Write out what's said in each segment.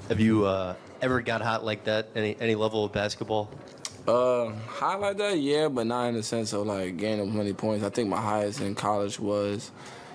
Have you ever got hot like that? Any level of basketball? High like that, yeah, but not in the sense of like gaining many points. I think my highest in college was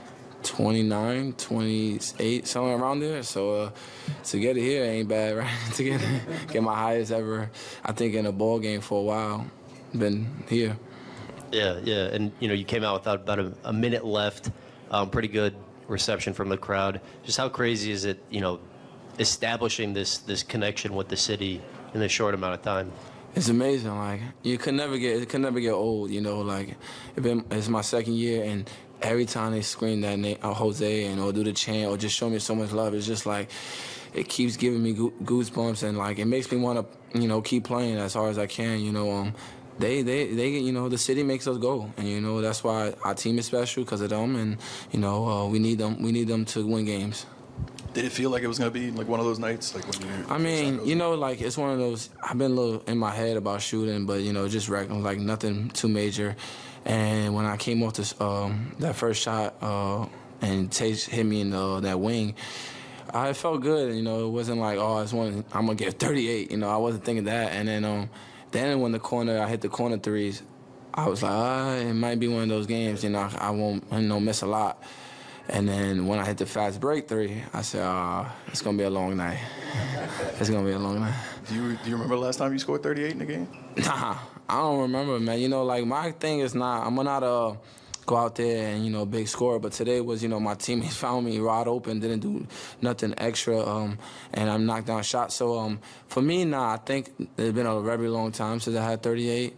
29, 28, somewhere around there. So to get it here ain't bad, right? to get my highest ever, I think, in a ball game for a while. Been here. Yeah, yeah, and you came out without about a minute left. Pretty good reception from the crowd. Just how crazy is it, establishing this connection with the city in this short amount of time? It's amazing. Like it could never get old. Like it's my second year, and every time they scream that name, Jose, and or do the chant, or just show me so much love, it's just like it keeps giving me goosebumps, and like it makes me want to keep playing as hard as I can. They the city makes us go, and that's why our team is special because of them, and we need them to win games. Did it feel like it was going to be like one of those nights? Like when you? I mean, like it's one of those. I've been a little in my head about shooting, but just regular, like nothing too major. And when I came off this that first shot and Tate hit me in that wing, I felt good. It wasn't like I'm gonna get 38. I wasn't thinking that. And then when I hit the corner threes, I was like, it might be one of those games. I won't miss a lot. And then when I hit the fast break three, I said, it's going to be a long night. It's going to be a long night. Do you remember the last time you scored 38 in the game? Nah, I don't remember, man. Like my thing is I'm not go out there and, big scorer. But today was, my teammates found me wide open, didn't do nothing extra, and I knocked down shots. So for me, I think it's been a very long time since I had 38.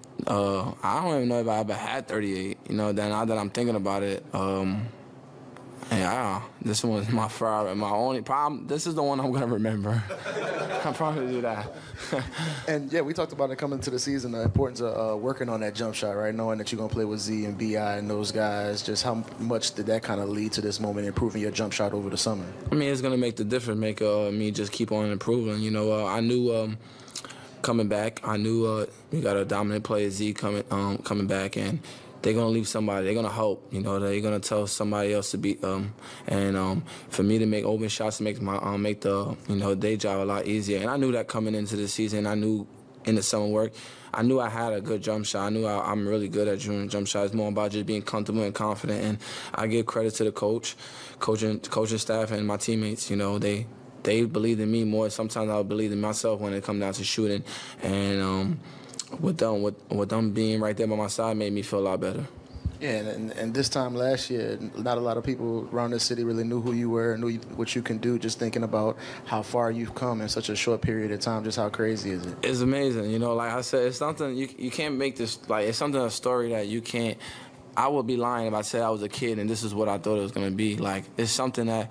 I don't even know if I ever had 38, now that I'm thinking about it. Yeah, this one's my favorite. My only problem, this is the one I'm going to remember. I'll probably do that. And, yeah, we talked about it coming into the season, the importance of working on that jump shot, right? Knowing that you're going to play with Z and B.I. and those guys. Just how much did that kind of lead to this moment, improving your jump shot over the summer? I mean, it's going to make the difference, make me just keep on improving. I knew coming back, I knew we got a dominant player, Z, coming back, and they're going to leave somebody. They're going to help. They're going to tell somebody else to be. And for me to make open shots makes make the day job a lot easier. And I knew that coming into the season. I knew in the summer work, I knew I had a good jump shot. I knew I'm really good at jump shots. It's more about just being comfortable and confident. And I give credit to the coaching staff, and my teammates. They believed in me more. Sometimes I would believe in myself when it comes down to shooting. And with them being right there by my side made me feel a lot better. Yeah, and this time last year, not a lot of people around this city really knew who you were, knew what you can do. Just thinking about how far you've come in such a short period of time, just how crazy is it? It's amazing. Like I said, it's something you can't make this, like it's something, a story that you can't. I would be lying if I said I was a kid and this is what I thought it was going to be. Like, it's something that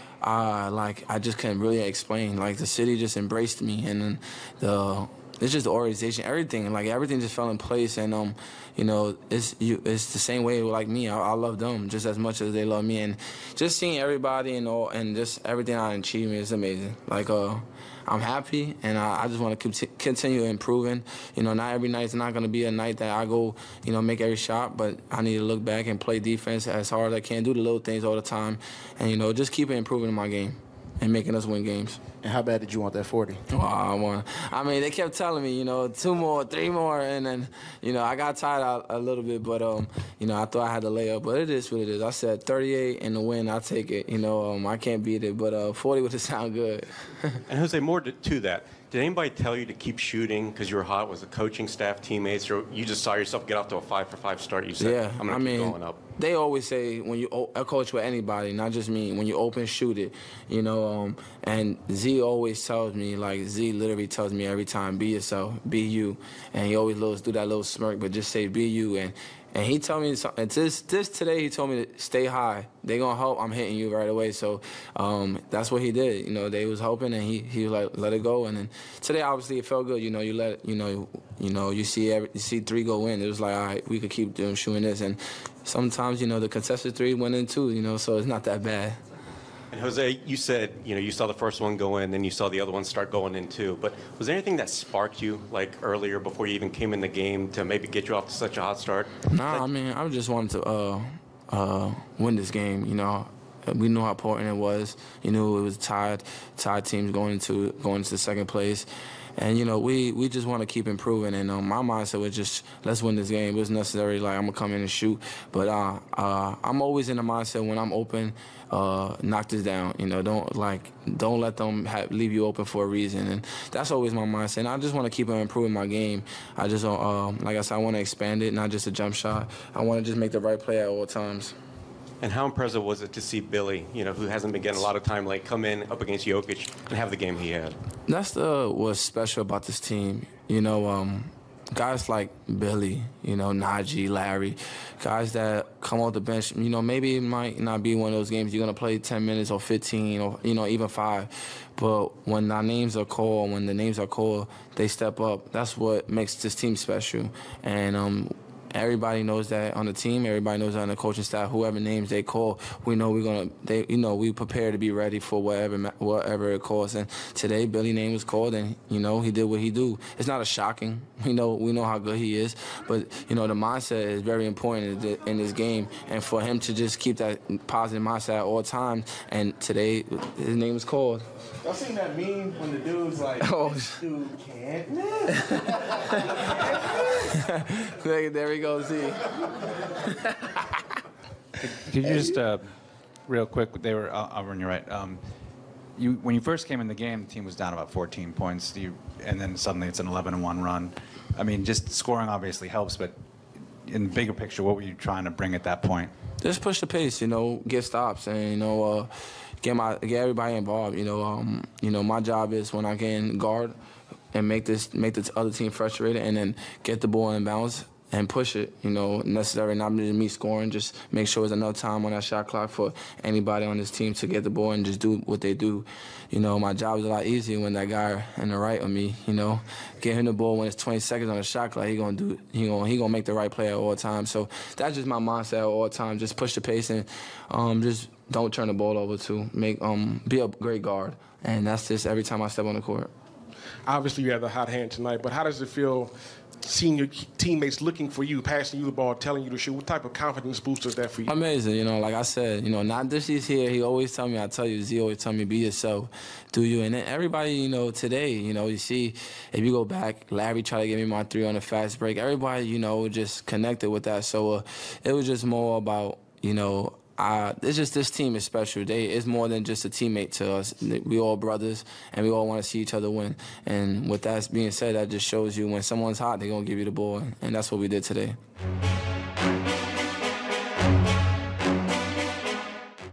I just couldn't really explain. Like, the city just embraced me, and then it's just the organization, everything. Like, everything just fell in place, and it's the same way like me. I love them just as much as they love me, and just seeing everybody and just everything I achieved is amazing. Like, I'm happy, and I just want to continue improving. Not every night's not going to be a night that I go, make every shot, but I need to look back and play defense as hard as I can, do the little things all the time, and, just keep improving in my game and making us win games. And how bad did you want that 40? Oh, I mean, they kept telling me, 2 more, 3 more, and then, I got tired out a little bit, but, I thought I had to lay up, but it is what it is. I said 38 in the win, I'll take it. I can't beat it, but 40 would sound good. And Jose, more to that, did anybody tell you to keep shooting because you were hot? Was the coaching staff, teammates, or you just saw yourself get off to a 5-for-5 start? You said, yeah, I'm going to keep going up. They always say when you coach with anybody, not just me, when you open, shoot it, and Z always tells me, like, Z literally tells me every time, be yourself, be you, and he always do that little smirk, but just say be you, and he told me, and this today, he told me to stay high. They gonna help, I'm hitting you right away, so that's what he did. They was hoping, and he was like, let it go, and then today, obviously, it felt good. You let you see 3 go in. It was like, all right, we could keep doing shooting this, and sometimes, the contested 3 went in too, so it's not that bad. And Jose, you said, you saw the first one go in, then you saw the other one start going in too. But was there anything that sparked you, like, earlier before you even came in the game to maybe get you off to such a hot start? Nah, I mean, I just wanted to win this game, we knew how important it was. You knew it was tied teams going into the second place. And, you know, we just want to keep improving. And my mindset was just, let's win this game. It was necessary, like, I'm going to come in and shoot. But I'm always in the mindset when I'm open, knock this down. You know, don't let them leave you open for a reason. And that's always my mindset. And I just want to keep improving my game. I just, like I said, I want to expand it, not just a jump shot. I want to just make the right play at all times. And how impressive was it to see Billy, you know, who hasn't been getting a lot of time, like come in up against Jokic and have the game he had? That's what's special about this team. You know, guys like Billy, you know, Najee, Larry, guys that come off the bench, you know, maybe it might not be one of those games you're going to play 10 minutes or 15 or, you know, even 5. But when our names are called, when the names are called, they step up. That's what makes this team special. And everybody knows that on the team. Everybody knows that on the coaching staff. Whoever names they call, we know we prepare to be ready for whatever it calls. And today, Billy's name was called, and you know he did what he do. It's not a shocking. We know how good he is, but you know the mindset is very important in this game. And for him to just keep that positive mindset at all times. And today, his name was called. Y'all seen that meme when the dude's like, Oh. this dude can't? There we go, Z. Could you just, real quick, they were, Auburn, you're right. When you first came in the game, the team was down about 14 points, and then suddenly it's an 11-1 run. I mean, just scoring obviously helps, but in the bigger picture, what were you trying to bring at that point? Just push the pace, you know, get stops, and you know, get everybody involved. You know, my job is when I get in guard and make the other team frustrated, and then get the ball in bounds and push it. You know, necessary not just me scoring, just make sure there's enough time on that shot clock for anybody on this team to get the ball and just do what they do. You know, my job is a lot easier when that guy on the right of me, you know, get him the ball when it's 20 seconds on the shot clock. He gonna make the right play at all times. So that's just my mindset at all times. Just push the pace and just don't turn the ball over to be a great guard. And that's just every time I step on the court. Obviously, you have the hot hand tonight, but how does it feel seeing your teammates looking for you, passing you the ball, telling you to shoot? What type of confidence boost is that for you? Amazing. You know, like I said, you know, not just he's here. He always tell me, Z always tell me, be yourself, do you. And then everybody, you know, today, you know, you see, if you go back, Larry tried to give me my 3 on the fast break. Everybody, you know, just connected with that. So it was just more about, you know, it's just this team is special. It's more than just a teammate to us. We all brothers, and we all want to see each other win. And with that being said, that just shows you when someone's hot, they're going to give you the ball. And that's what we did today.